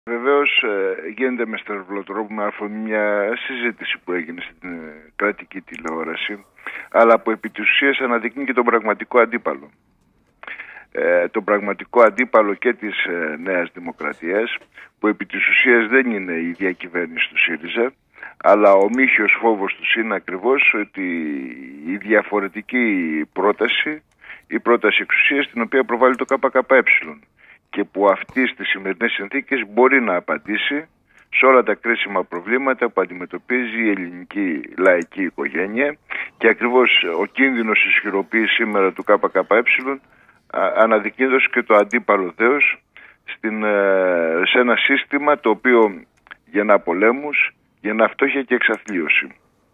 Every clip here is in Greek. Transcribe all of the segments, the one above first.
Βεβαίως γίνεται με στερεβλό τρόπο με αφορμή μια συζήτηση που έγινε στην κρατική τηλεόραση, αλλά που επί της ουσίας αναδεικνύει και τον πραγματικό αντίπαλο. Τον πραγματικό αντίπαλο και της Νέας Δημοκρατίας, που επί της ουσίας δεν είναι η διακυβέρνηση του ΣΥΡΙΖΑ, αλλά ο μύχιος φόβος τους είναι ακριβώς ότι η διαφορετική πρόταση, η πρόταση εξουσίας την οποία προβάλλει το ΚΚΕ, και που αυτή στις σημερινές συνθήκες μπορεί να απαντήσει σε όλα τα κρίσιμα προβλήματα που αντιμετωπίζει η ελληνική λαϊκή οικογένεια, και ακριβώς ο κίνδυνος ισχυροποίησης σήμερα του ΚΚΕ αναδεικνύοντας και το αντίπαλο δέος σε ένα σύστημα το οποίο γεννά πολέμους, γεννά φτώχεια και εξαθλίωση.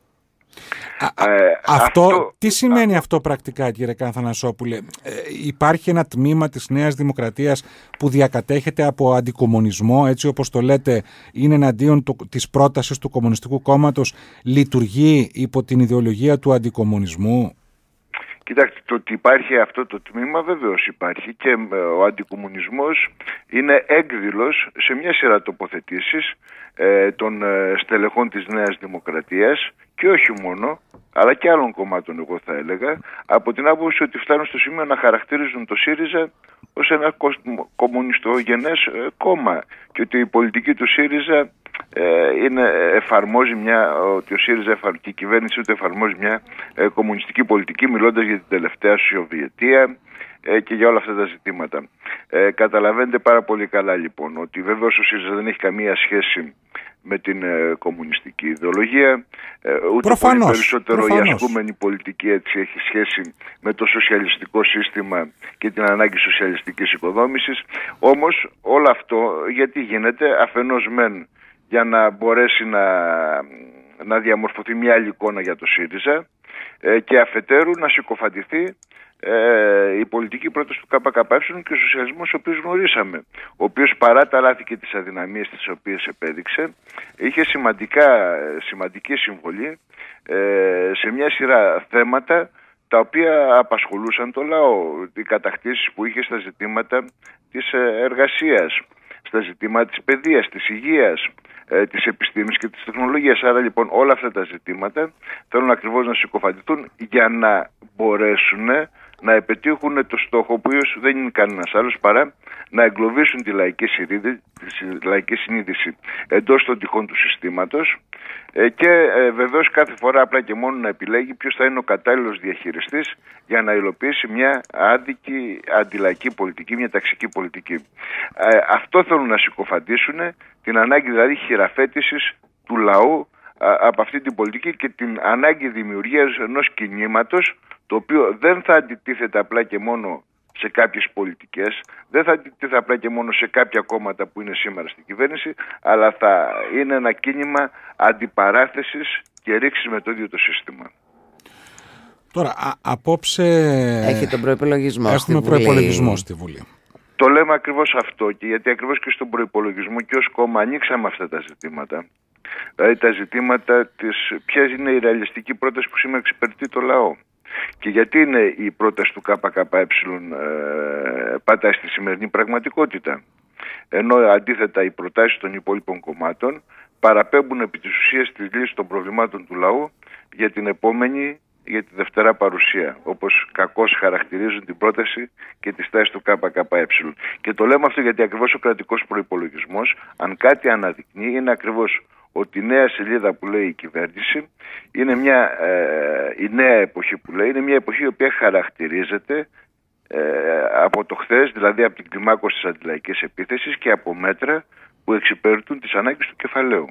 Τι σημαίνει αυτό πρακτικά, κύριε Αθανασόπουλε? Υπάρχει ένα τμήμα της Νέας Δημοκρατίας που διακατέχεται από αντικομμουνισμό, έτσι όπως το λέτε, είναι εναντίον της πρότασης του Κομμουνιστικού Κόμματος, λειτουργεί υπό την ιδεολογία του αντικομμουνισμού? Κοιτάξτε, το ότι υπάρχει αυτό το τμήμα βεβαίως υπάρχει, και ο αντικομμουνισμός είναι έκδηλος σε μια σειρά τοποθετήσεις των στελεχών της Νέας Δημοκρατίας, και όχι μόνο, αλλά και άλλων κομμάτων, εγώ θα έλεγα, από την άποψη ότι φτάνουν στο σημείο να χαρακτηρίζουν το ΣΥΡΙΖΑ ως ένα κομμουνιστογενές κόμμα, και ότι η πολιτική του ΣΥΡΙΖΑ εφαρμόζει ότι ο ΣΥΡΙΖΑ και η κυβέρνηση του εφαρμόζει μια κομμουνιστική πολιτική, μιλώντας για την τελευταία Σοβιετία και για όλα αυτά τα ζητήματα. Καταλαβαίνετε πάρα πολύ καλά λοιπόν ότι βεβαίως ο ΣΥΡΙΖΑ δεν έχει καμία σχέση με την κομμουνιστική ιδεολογία, ούτε πολύ περισσότερο η ασκούμενη πολιτική έτσι έχει σχέση με το σοσιαλιστικό σύστημα και την ανάγκη σοσιαλιστικής οικοδόμησης. Όμως όλο αυτό γιατί γίνεται? Αφενός μεν για να μπορέσει να διαμορφωθεί μια άλλη εικόνα για το ΣΥΡΙΖΑ, και αφετέρου να συκοφαντηθεί η πολιτική πρόταση του ΚΚΕ και ο σοσιαλισμός ο οποίος γνωρίσαμε, ο οποίος παρά τα λάθη και τις αδυναμίες τις οποίες επέδειξε, είχε σημαντική συμβολή σε μια σειρά θέματα τα οποία απασχολούσαν το λαό. Οι κατακτήσεις που είχε στα ζητήματα της εργασίας, στα ζητήματα της παιδείας, της υγείας, της επιστήμης και της τεχνολογίας. Άρα λοιπόν όλα αυτά τα ζητήματα θέλουν ακριβώς να συκοφαντηθούν για να μπορέσουν να επιτύχουν το στόχο που δεν είναι κανένας άλλος παρά να εγκλωβίσουν τη λαϊκή συνείδηση εντός των τυχών του συστήματος, και βεβαίως κάθε φορά απλά και μόνο να επιλέγει ποιος θα είναι ο κατάλληλος διαχειριστής για να υλοποιήσει μια άδικη αντιλαϊκή πολιτική, μια ταξική πολιτική. Αυτό θέλουν να συκοφαντήσουν, την ανάγκη δηλαδή χειραφέτησης του λαού από αυτή την πολιτική και την ανάγκη δημιουργίας ενός κινήματος το οποίο δεν θα αντιτίθεται απλά και μόνο σε κάποιες πολιτικές, δεν θα αντιτίθεται απλά και μόνο σε κάποια κόμματα που είναι σήμερα στην κυβέρνηση, αλλά θα είναι ένα κίνημα αντιπαράθεσης και ρήξης με το ίδιο το σύστημα. Τώρα, απόψε έχει τον προϋπολογισμό. Έχουμε προϋπολογισμό στη Βουλή. Το λέμε ακριβώς αυτό, και γιατί ακριβώς και στον προϋπολογισμό και ως κόμμα ανοίξαμε αυτά τα ζητήματα. Δηλαδή τα ζητήματα ποια είναι η ρεαλιστική πρόταση που σήμερα εξυπηρετεί το λαό. Και γιατί είναι η πρόταση του ΚΚΕ πατάει στη σημερινή πραγματικότητα, ενώ αντίθετα οι προτάσεις των υπόλοιπων κομμάτων παραπέμπουν επί της ουσίας τη λύση των προβλημάτων του λαού για την επόμενη, για τη Δευτέρα παρουσία, όπως κακώς χαρακτηρίζουν την πρόταση και τη στάση του ΚΚΕ. Και το λέμε αυτό γιατί ακριβώς ο κρατικός προϋπολογισμός, αν κάτι αναδεικνύει, είναι ακριβώς ότι η νέα σελίδα που λέει η κυβέρνηση είναι η νέα εποχή που λέει, είναι μια εποχή η οποία χαρακτηρίζεται από το χθες, δηλαδή από την κλιμάκωση της αντιλαϊκής επίθεσης και από μέτρα που εξυπηρετούν τις ανάγκες του κεφαλαίου.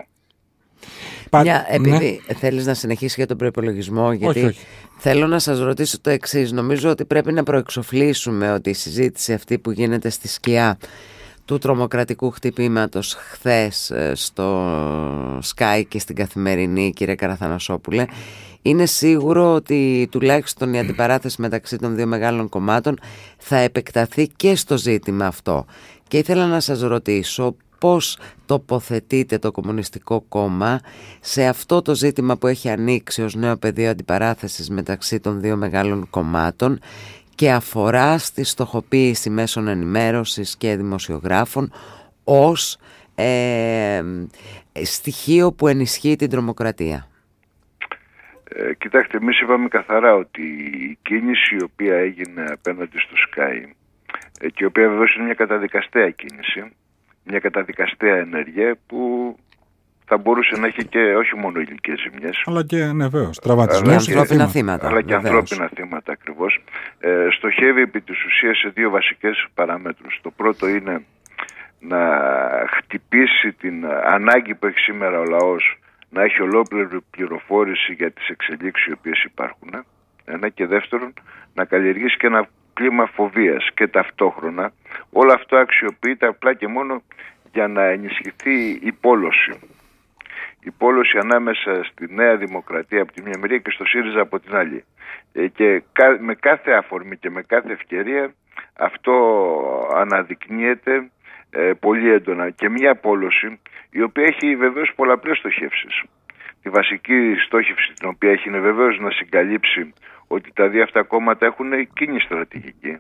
Επειδή θέλεις να συνεχίσεις για τον προϋπολογισμό, γιατί όχι. Θέλω να σας ρωτήσω το εξής. Νομίζω ότι πρέπει να προεξοφλήσουμε ότι η συζήτηση αυτή που γίνεται στη σκιά του τρομοκρατικού χτυπήματος χθες στο Sky και στην Καθημερινή, κύριε Καραθανασόπουλε, είναι σίγουρο ότι τουλάχιστον η αντιπαράθεση μεταξύ των δύο μεγάλων κομμάτων θα επεκταθεί και στο ζήτημα αυτό. Και ήθελα να σας ρωτήσω πώς τοποθετείται το Κομμουνιστικό Κόμμα σε αυτό το ζήτημα που έχει ανοίξει ως νέο πεδίο αντιπαράθεσης μεταξύ των δύο μεγάλων κομμάτων και αφορά στη στοχοποίηση μέσων ενημέρωσης και δημοσιογράφων ως στοιχείο που ενισχύει την τρομοκρατία? Κοιτάξτε, εμείς είπαμε καθαρά ότι η κίνηση η οποία έγινε απέναντι στο Sky και η οποία βεβαίως είναι μια καταδικαστέα κίνηση, μια καταδικαστέα ενέργεια που θα μπορούσε να έχει και όχι μόνο υλικές ζημιές, αλλά και βεβαίως τραυματισμούς και ανθρώπινα θύματα. Αλλά και ανθρώπινα θύματα ακριβώς. Στοχεύει επί της ουσίας σε δύο βασικές παραμέτρους. Το πρώτο είναι να χτυπήσει την ανάγκη που έχει σήμερα ο λαός να έχει ολόκληρη πληροφόρηση για τις εξελίξεις οι οποίες υπάρχουν. Ένα, και δεύτερον, να καλλιεργήσει και ένα κλίμα φοβίας, και ταυτόχρονα όλο αυτό αξιοποιείται απλά και μόνο για να ενισχυθεί η πόλωση. Η πόλωση ανάμεσα στη Νέα Δημοκρατία από τη μια μεριά και στο ΣΥΡΙΖΑ από την άλλη. Και με κάθε αφορμή και με κάθε ευκαιρία αυτό αναδεικνύεται πολύ έντονα. Και μια πόλωση η οποία έχει βεβαίως πολλαπλές στοχεύσεις. Τη βασική στόχευση την οποία έχει είναι βεβαίως να συγκαλύψει ότι τα δύο αυτά κόμματα έχουν κοινή στρατηγική.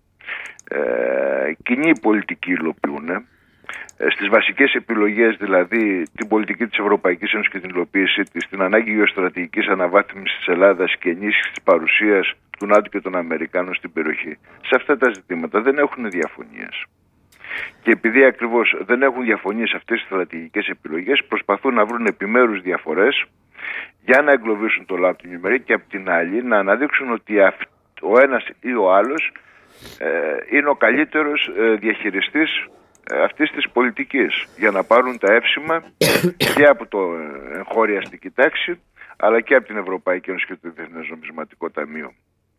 Κοινή πολιτική υλοποιούν. Στις βασικές επιλογές, δηλαδή την πολιτική της Ευρωπαϊκής Ένωσης και την υλοποίησή της, την ανάγκη γεωστρατηγικής αναβάθμισης της Ελλάδας και ενίσχυσης της παρουσίας του ΝΑΤΟ και των Αμερικάνων στην περιοχή. Σε αυτά τα ζητήματα δεν έχουν διαφωνίες. Και επειδή ακριβώς δεν έχουν διαφωνίες σε αυτές τις στρατηγικές επιλογές, προσπαθούν να βρουν επιμέρους διαφορές για να εγκλωβίσουν το λαό από την ημερή και από την άλλη να αναδείξουν ότι ο ένας ή ο άλλος είναι ο καλύτερος διαχειριστής αυτής της πολιτικής, για να πάρουν τα εύσημα και από το εγχώρια αστική τάξη, αλλά και από την Ευρωπαϊκή Ένωση και το Διεθνές Νομισματικό Ταμείο.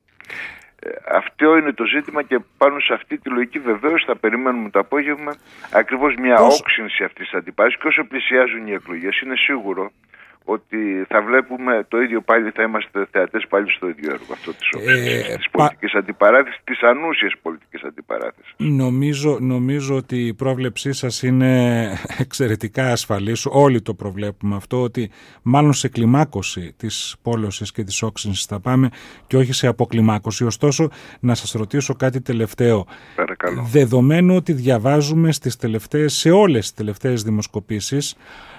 Αυτό είναι το ζήτημα και πάνω σε αυτή τη λογική βεβαίως θα περιμένουμε το απόγευμα ακριβώς μια όξυνση αυτής της αντιπαράθεσης, και όσο πλησιάζουν οι εκλογές είναι σίγουρο ότι θα βλέπουμε το ίδιο πάλι, θα είμαστε θεατές πάλι στο ίδιο έργο αυτό της όξυνσης, της πολιτικής αντιπαράθεσης, της ανούσιας πολιτικής αντιπαράθεσης. Νομίζω ότι η πρόβλεψή σας είναι εξαιρετικά ασφαλής, όλοι το προβλέπουμε αυτό, ότι μάλλον σε κλιμάκωση της πόλωσης και της όξυνσης θα πάμε και όχι σε αποκλιμάκωση. Ωστόσο, να σας ρωτήσω κάτι τελευταίο. Παρακαλώ. Δεδομένου ότι διαβάζουμε σε όλες τις τελευταίες δημοσκοπήσεις,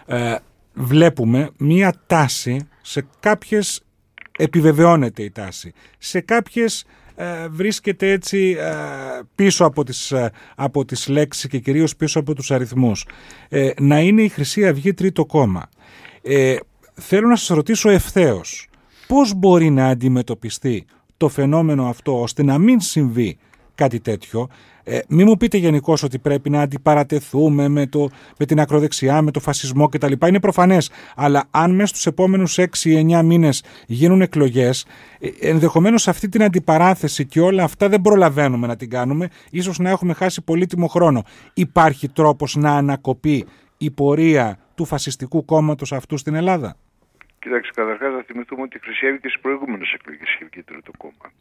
βλέπουμε μία τάση, σε κάποιες επιβεβαιώνεται η τάση, σε κάποιες βρίσκεται έτσι πίσω από τις λέξεις και κυρίως πίσω από τους αριθμούς, να είναι η Χρυσή Αυγή τρίτο κόμμα. Θέλω να σας ρωτήσω ευθέως, πώς μπορεί να αντιμετωπιστεί το φαινόμενο αυτό ώστε να μην συμβεί κάτι τέτοιο? Μην μου πείτε γενικώς ότι πρέπει να αντιπαρατεθούμε με την ακροδεξιά, με το φασισμό κτλ. Είναι προφανές. Αλλά αν μέσα στους επόμενους 6-9 μήνες γίνουν εκλογές, ενδεχομένως αυτή την αντιπαράθεση και όλα αυτά δεν προλαβαίνουμε να την κάνουμε, ίσως να έχουμε χάσει πολύτιμο χρόνο. Υπάρχει τρόπος να ανακοπεί η πορεία του φασιστικού κόμματος αυτού στην Ελλάδα? Κοιτάξτε, καταρχάς να θυμηθούμε ότι η Χρυσή Αυγή και στις προηγούμενες εκλογές είχε βγει τρίτο κόμμα.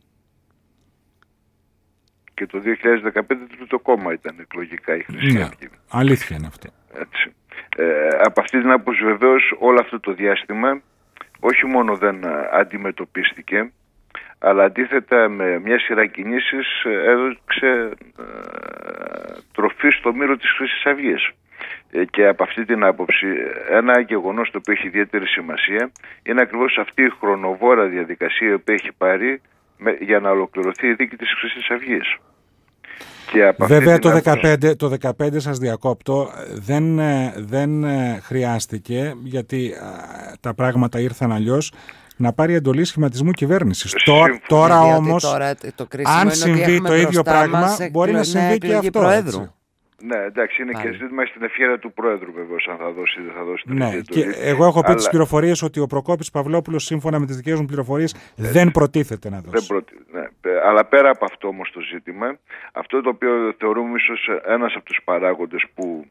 Και το 2015 τρίτο κόμμα ήταν εκλογικά η Χρυσή Αυγή. Αλήθεια είναι αυτό. Έτσι. Από αυτή την άποψη βεβαίως όλο αυτό το διάστημα όχι μόνο δεν αντιμετωπίστηκε, αλλά αντίθετα με μια σειρά κινήσεις έδωξε τροφή στο μύρο της Χρυσής Αυγής. Και από αυτή την άποψη ένα γεγονός το οποίο έχει ιδιαίτερη σημασία είναι ακριβώς αυτή η χρονοβόρα διαδικασία η οποία έχει πάρει για να ολοκληρωθεί η δίκη της Χρυσής Αυγής. Βέβαια το 2015 σας διακόπτω, δεν χρειάστηκε, γιατί τα πράγματα ήρθαν αλλιώς, να πάρει εντολή σχηματισμού κυβέρνησης. Τώρα όμως, αν συμβεί το ίδιο πράγμα, μπορεί να συμβεί και αυτό. Ναι, εντάξει, είναι και ζήτημα στην ευχέρεια του Πρόεδρου βεβαίως, αν θα δώσει ή δεν θα δώσει την εντολή. Και εγώ έχω πει τις πληροφορίες ότι ο Προκόπης Παυλόπουλος, σύμφωνα με τις δικές μου πληροφορίες, δεν προτίθεται να δώσει. Αλλά πέρα από αυτό όμως το ζήτημα, αυτό το οποίο θεωρούμε ίσως ένας από τους παράγοντες που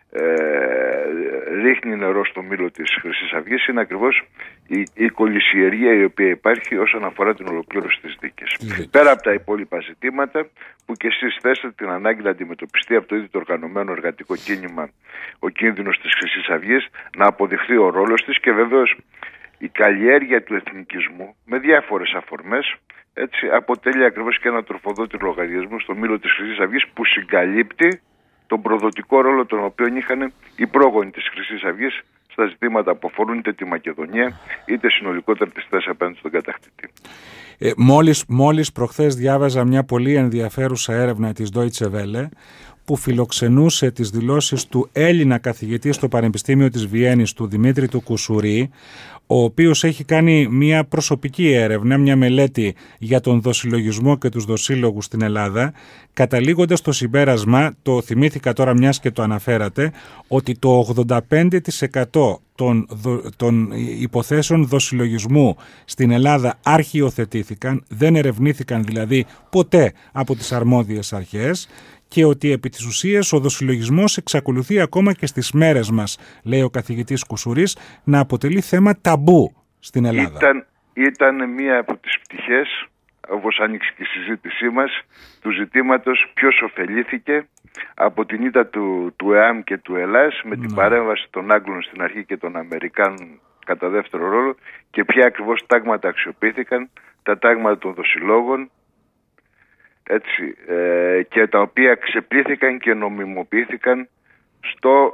ρίχνει νερό στο μήλο της Χρυσής Αυγής είναι ακριβώς η κολυσιεργία η οποία υπάρχει όσον αφορά την ολοκλήρωση της δίκης. Πέρα από τα υπόλοιπα ζητήματα που και εσείς θέσατε την ανάγκη να αντιμετωπιστεί από το ίδιο το οργανωμένο εργατικό κίνημα ο κίνδυνος της Χρυσής Αυγής, να αποδειχθεί ο ρόλος της και βεβαίως η καλλιέργεια του εθνικισμού με διάφορες αφορμές, έτσι, αποτελεί ακριβώς και ένα τροφοδότη λογαριασμό στο μήλο της Χρυσής Αυγής που συγκαλύπτει τον προδοτικό ρόλο τον οποίο είχαν οι πρόγονοι της Χρυσής Αυγής στα ζητήματα που αφορούν είτε τη Μακεδονία είτε συνολικότερα τη στάση απέναντι στον κατακτητή. Μόλις προχθές διάβαζα μια πολύ ενδιαφέρουσα έρευνα της Deutsche Welle που φιλοξενούσε τις δηλώσεις του Έλληνα καθηγητή στο Πανεπιστήμιο της Βιέννης, του Δημήτρη του Κουσουρί, ο οποίος έχει κάνει μια προσωπική έρευνα, μια μελέτη για τον δοσυλλογισμό και τους δοσύλλογους στην Ελλάδα, καταλήγοντας στο συμπέρασμα, το θυμήθηκα τώρα μιας και το αναφέρατε, ότι το 85% των υποθέσεων δοσυλλογισμού στην Ελλάδα αρχιοθετήθηκαν, δεν ερευνήθηκαν δηλαδή ποτέ από τις αρμόδιες αρχές, και ότι επί της ουσίας ο δοσυλλογισμός εξακολουθεί ακόμα και στις μέρες μας, λέει ο καθηγητής Κουσουρής, να αποτελεί θέμα ταμπού στην Ελλάδα. Ήταν μία από τις πτυχές, όπως άνοιξε και η συζήτησή μας, του ζητήματος ποιος ωφελήθηκε από την ήττα του ΕΑΜ και του Ελλάς με την παρέμβαση των Άγγλων στην αρχή και των Αμερικάνων κατά δεύτερο ρόλο και ποια ακριβώς τάγματα αξιοποιήθηκαν, τα τάγματα των δοσυλλόγων, έτσι, και τα οποία ξεπλήθηκαν και νομιμοποιήθηκαν στο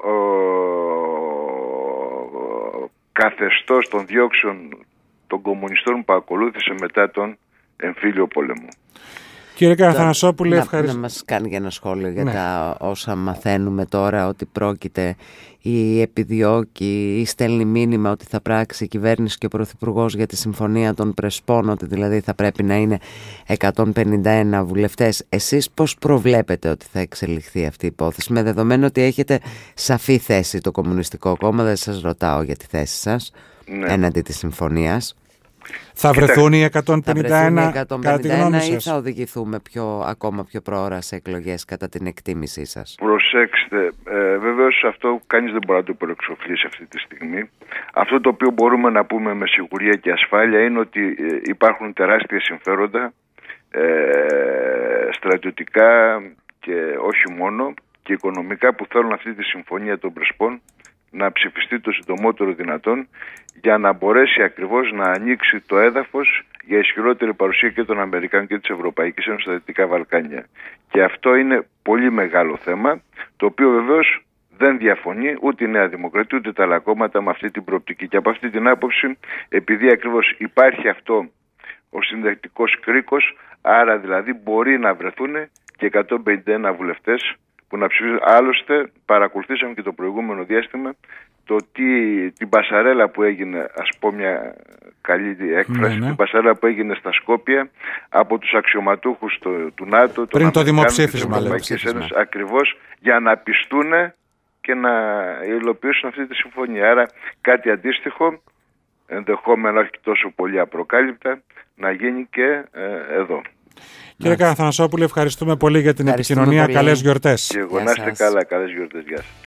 καθεστώς των διώξεων των κομμουνιστών που ακολούθησε μετά τον εμφύλιο πόλεμο. Κύριε Καραθανασόπουλε, ευχαριστώ. Να μας κάνει για ένα σχόλιο για τα όσα μαθαίνουμε τώρα, ότι πρόκειται ή επιδιώκει ή στέλνει μήνυμα ότι θα πράξει η κυβέρνηση και ο Πρωθυπουργός για τη Συμφωνία των Πρεσπών, ότι δηλαδή θα πρέπει να είναι 151 βουλευτές. Εσείς πώς προβλέπετε ότι θα εξελιχθεί αυτή η υπόθεση, με δεδομένο ότι έχετε σαφή θέση το Κομμουνιστικό Κόμμα, δεν σας ρωτάω για τη θέση σας έναντι της συμφωνίας. Θα βρεθούν οι 151 κατά τη γνώμη σας, ή θα οδηγηθούμε ακόμα πιο προώρα σε εκλογές κατά την εκτίμησή σας? Προσέξτε, βεβαίως αυτό κανείς δεν μπορεί να το προεξοφλήσει αυτή τη στιγμή. Αυτό το οποίο μπορούμε να πούμε με σιγουριά και ασφάλεια είναι ότι υπάρχουν τεράστια συμφέροντα στρατιωτικά και όχι μόνο και οικονομικά που θέλουν αυτή τη συμφωνία των Πρεσπών να ψηφιστεί το συντομότερο δυνατόν για να μπορέσει ακριβώς να ανοίξει το έδαφος για ισχυρότερη παρουσία και των Αμερικάνων και της Ευρωπαϊκής Ένωσης στα Δυτικά Βαλκάνια. Και αυτό είναι πολύ μεγάλο θέμα, το οποίο βεβαίως δεν διαφωνεί ούτε η Νέα Δημοκρατία ούτε τα άλλα κόμματα με αυτή την προοπτική. Και από αυτή την άποψη, επειδή ακριβώς υπάρχει αυτό ο συνδετικός κρίκος, άρα δηλαδή μπορεί να βρεθούν και 151 βουλευτές που να ψηφίσουν. Άλλωστε παρακολουθήσαμε και το προηγούμενο διάστημα την πασαρέλα που έγινε, ας πω μια καλή έκφραση, την πασαρέλα που έγινε στα Σκόπια από τους αξιωματούχους του ΝΑΤΟ, πριν το δημοψήφισμα, ακριβώς για να πιστούν και να υλοποιήσουν αυτή τη συμφωνία. Άρα κάτι αντίστοιχο, ενδεχόμενα όχι τόσο πολύ απροκάλυπτα, να γίνει και εδώ. Κύριε Καραθανασόπουλε, ευχαριστούμε πολύ για την επικοινωνία. Καλές γιορτές. Και εγώ να είστε καλά, καλές γιορτές. Γεια σας.